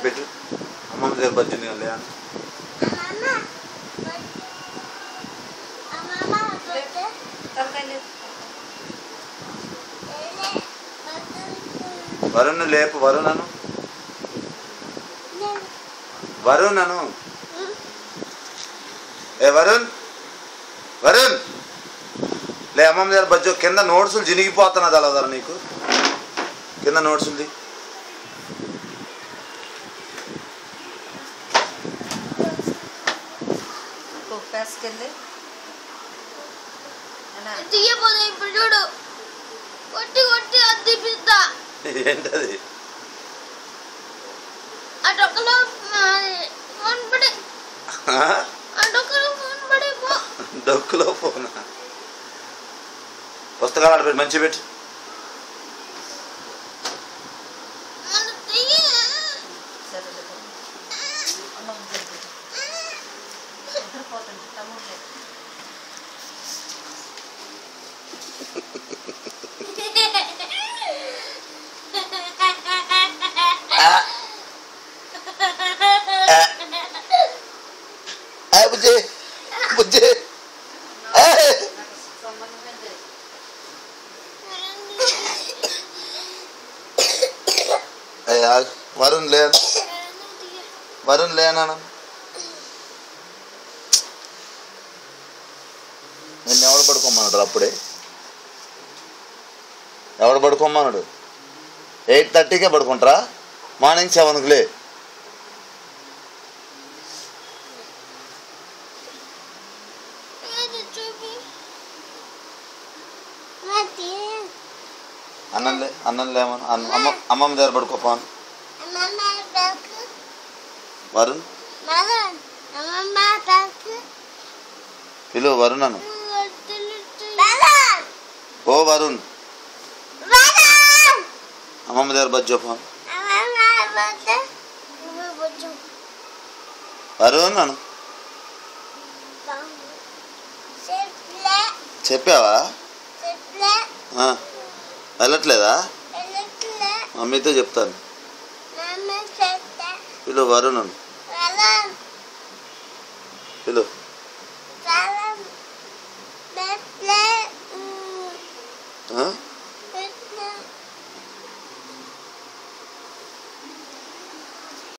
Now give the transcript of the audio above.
పెట్టు అమ్మమ్మ దగ్గర బజ్జుని లే వరుణ్ లేపు వరుణను ఏ వరుణ్ వరుణ్ లే అమ్మమ్మ దగ్గర బజ్జు కింద నోట్సులు జినిగిపోతున్నది అలా నీకు కింద నోట్సులది ఏంటది డొక్కులో ఫోన్ పుస్తకాలు ఆడబెట్టి మంచి పెట్టు బుజ్జి వరుణ్ లేనా నిన్ను ఎవడు పడుకోమన్నాడు అప్పుడే ఎవడు పడుకోమన్నాడు 8:30కే పడుకుంటారా మార్నింగ్ 7కి లే అన్నం లేమను అమ్మమ్మ దగ్గర పడుకోపాను వరుణ్ పిలువు వరుణను ఓ వరుణ్ అమ్మమ్మ దగ్గర బజ్జోపాను వరుణ్ అను చెప్పావా వెళ్ళట్లేదా మమ్మీతో చెప్తాను పిలువు వరుణ్ పిలువు